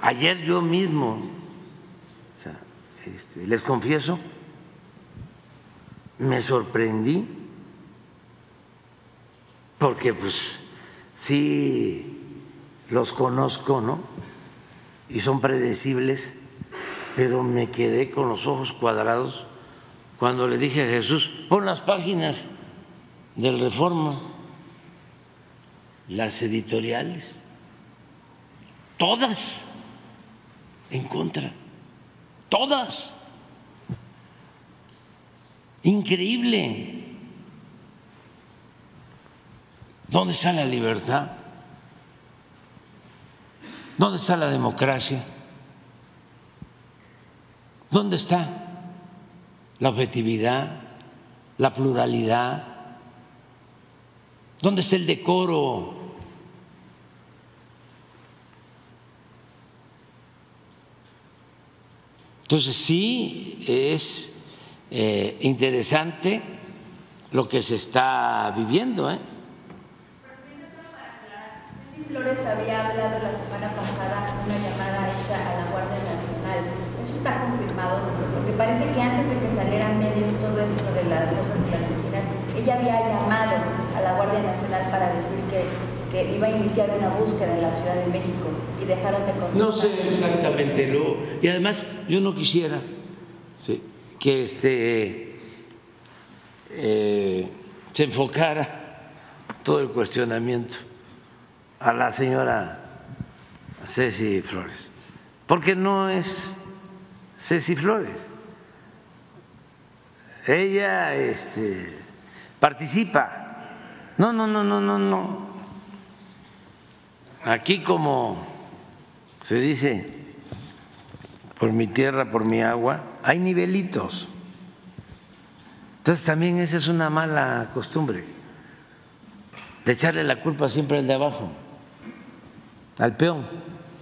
Ayer yo mismo, o sea, les confieso, me sorprendí porque pues sí los conozco, ¿no? Y son predecibles, pero me quedé con los ojos cuadrados cuando le dije a Jesús, pon las páginas del Reforma, las editoriales, todas en contra, todas. Increíble. ¿Dónde está la libertad? ¿Dónde está la democracia? ¿Dónde está la objetividad, la pluralidad? ¿Dónde está el decoro? Entonces sí es interesante lo que se está viviendo, Flores había hablado la semana pasada en una llamada hecha a la Guardia Nacional. ¿Eso está confirmado? Porque parece que antes de que salieran medios todo esto de las cosas clandestinas, ella había llamado a la Guardia Nacional para decir que iba a iniciar una búsqueda en la Ciudad de México y dejaron de contestar. No sé exactamente y además yo no quisiera que se enfocara todo el cuestionamiento a la señora Ceci Flores, porque no es Ceci Flores. Ella participa. No. Aquí, como se dice, por mi tierra, por mi agua, hay nivelitos. Entonces también esa es una mala costumbre, de echarle la culpa siempre al de abajo, al peón, o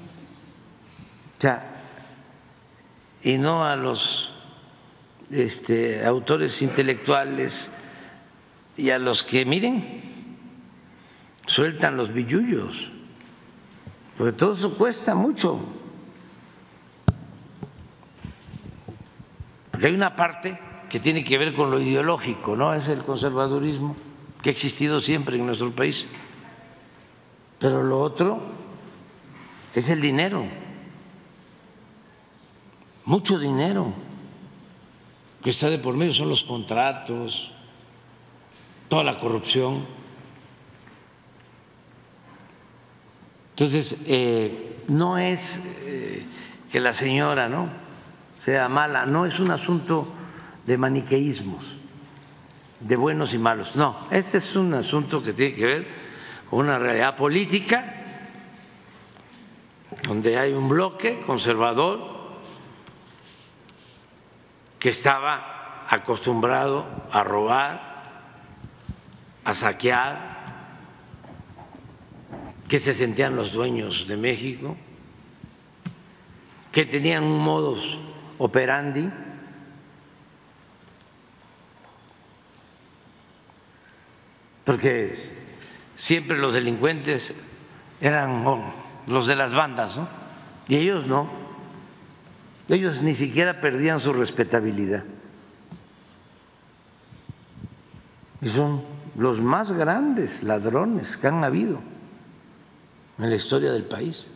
sea, y no a los autores intelectuales y a los que, miren, sueltan los billullos, porque todo eso cuesta mucho. Porque hay una parte que tiene que ver con lo ideológico, ¿no? Es el conservadurismo que ha existido siempre en nuestro país. Pero lo otro es el dinero, mucho dinero que está de por medio, son los contratos, toda la corrupción. Entonces, no es que la señora, ¿no?, sea mala, no es un asunto de maniqueísmos, de buenos y malos, no, este es un asunto que tiene que ver con una realidad política donde hay un bloque conservador que estaba acostumbrado a robar, a saquear, que se sentían los dueños de México, que tenían un modus operandi porque siempre los delincuentes eran los de las bandas, ¿no? Y ellos no, ellos ni siquiera perdían su respetabilidad y son los más grandes ladrones que han habido en la historia del país.